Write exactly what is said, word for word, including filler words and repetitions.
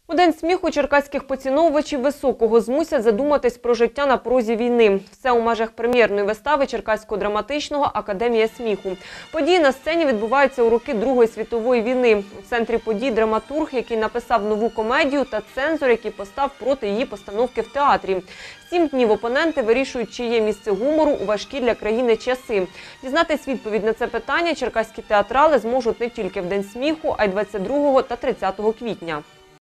У День сміху черкаських поціновувачів високого змусять задуматись про життя на порозі війни. Все у межах прем'єрної вистави Черкаського драматичного «Академія сміху». Події на сцені відбуваються у роки Другої світової війни. У центрі подій драматург, який написав нову комедію, та цензор, який постав проти її постановки в театрі. Сім днів опоненти вирішують, чиє місце гумору у важкі для країни часи. Дізнатись відповідь на це питання черкаські театрали зможуть не тільки в День сміху, а й двадцять другого та тридцятого квітня.